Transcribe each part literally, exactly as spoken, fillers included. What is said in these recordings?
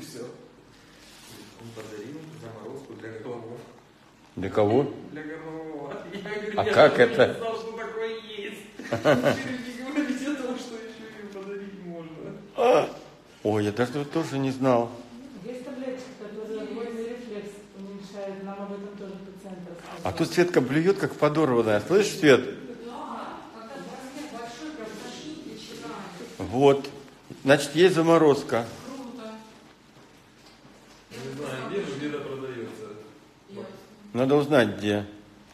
все. Он подарил заморозку для горлового. Для кого? Для горлового. А как это? Я не знал, что такое есть. Не говорите о том, что еще и подарить можно. Ой, я даже тоже не знал. Есть таблетки, которые двойной рефлекс уменьшают. Нам об этом тоже пациент рассказывал. А тут Светка блюет, как подорванная. Слышишь, Свет? Вот. Значит, есть заморозка. Круто. Не знаю, где же где-то продается. Надо узнать, где.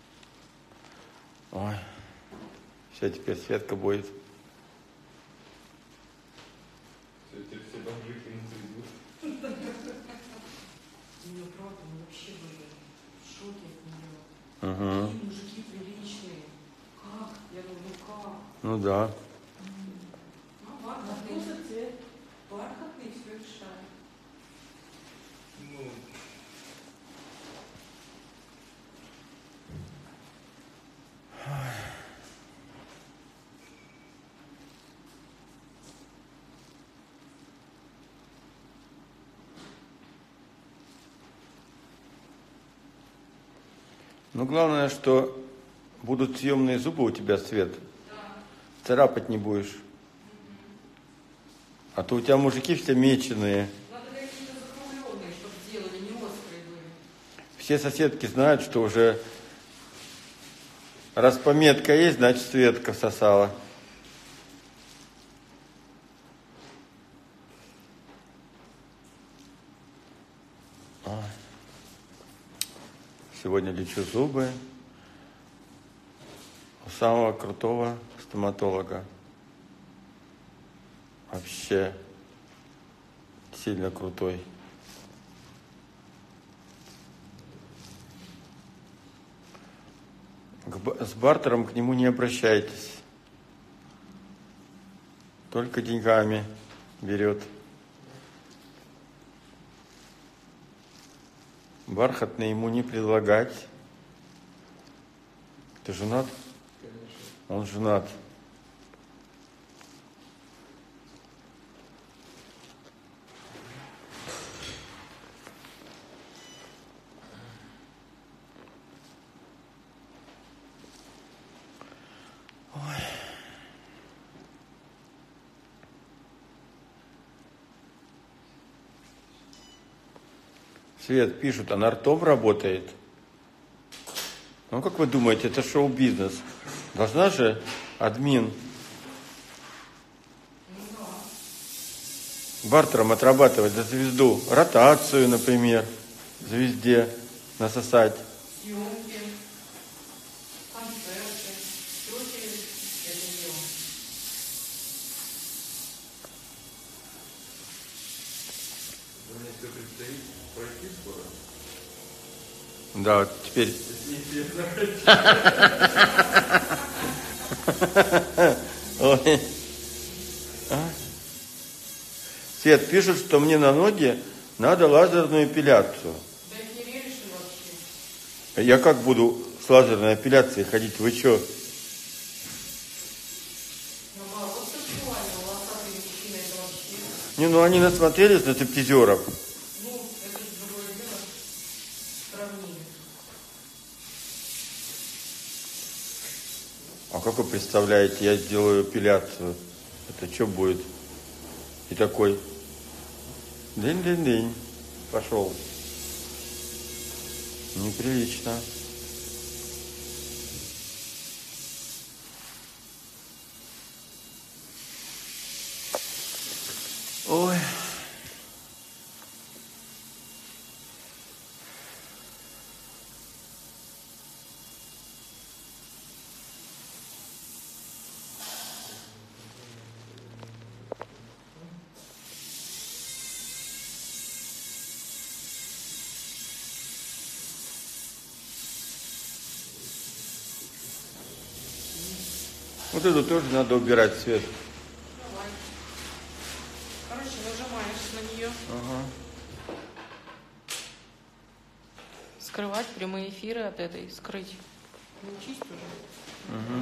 Ой. Все, теперь Светка будет. Все, теперь все бомжи кинутся идут. Ну, правда, мы вообще были в шоке от нее. Угу. Такие мужики приличные. Как? Я говорю, ну как? Ну да. Ну, бархатный цвет. Бархатный все решает. Ну, Ну, главное, что будут съемные зубы у тебя, Свет. Да. Царапать не будешь. А то у тебя мужики все меченые. Надо какие-то закругленные, чтобы делали, не острые были. Все соседки знают, что уже раз пометка есть, значит, Светка сосала. Сегодня лечу зубы у самого крутого стоматолога. Вообще сильно крутой. К- С бартером к нему не обращайтесь. Только деньгами берет. Бархатный ему не предлагать. Ты женат? конечно. Он женат. Свет, пишут, она ртом работает. Ну, как вы думаете, это шоу-бизнес? Должна же админ бартером отрабатывать за звезду. Ротацию, например, звезде насосать. Съемки, концерты. Проще это дело. Мне все предстоит пройти скоро. Да, вот теперь... Если не захотите. Ой. А? Свет, пишут, что мне на ноги надо лазерную эпиляцию. Да их не веришь ли вообще? Я как буду с лазерной эпиляцией ходить? Вы что? Наоборот, сексуально, волосатые мужчины это вообще. Не, ну они насмотрелись на стриптизеров. Ну, это же другое дело. Сравнение. А как вы представляете, я сделаю эпиляцию? Это что будет? И такой, дынь-дынь-дынь, пошел. Неприлично. Ой. Вот это тоже надо убирать, Свет. Давай. Короче, нажимаешь на нее. Ага. Скрывать прямые эфиры от этой, скрыть. Не чисть уже. Угу.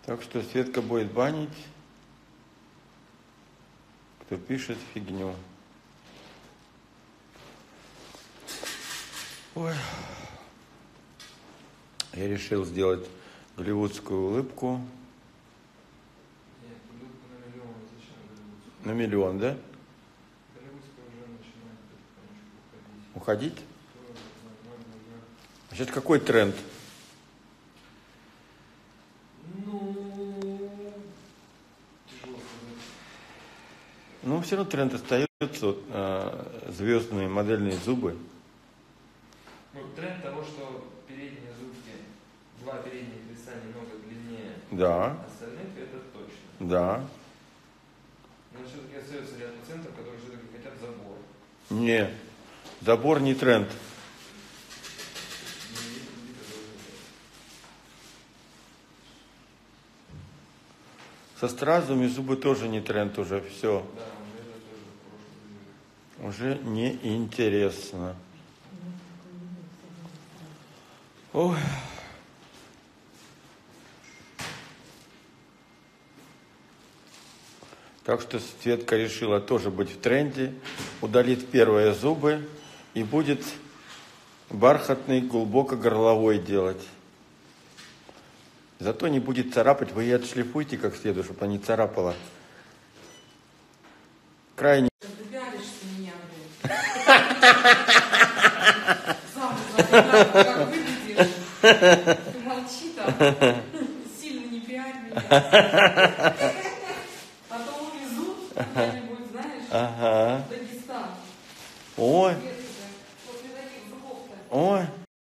Так что Светка будет банить, кто пишет фигню. Ой. Я решил сделать голливудскую улыбку. Нет, улыбку на миллион, зачем голливудскую? На миллион, да? Голливудская уже начинает потихонечку уходить. Уходить? Кто знает, надо уже. А сейчас какой тренд? Ну, тяжело сказать. Ну, все равно тренд остается. Вот, э, звездные модельные зубы. Ну, тренд того, что передние зубки, два передних листа немного длиннее Да, остальных, это точно. да. Но все-таки остается ряд пациентов, которые все-таки хотят забор. Не, забор не тренд. Ну, есть люди, которые хотят. Со стразами зубы тоже не тренд уже. Все, Да, уже это тоже в прошлом век. уже не интересно. Ой. Так что Светка решила тоже быть в тренде, удалит первые зубы и будет бархатный, глубоко горловой делать. Зато не будет царапать, вы ее отшлифуйте как следует, чтобы она не царапала. Крайне. Ты пялишься меня, блин. Сам забыл, как выглядишь. Ты молчи там. Сильно не пиарь меня. А то увезут куда-нибудь, знаешь, Ага. в Дагестан. Ой, Где ты, после таких зубов-то? ой.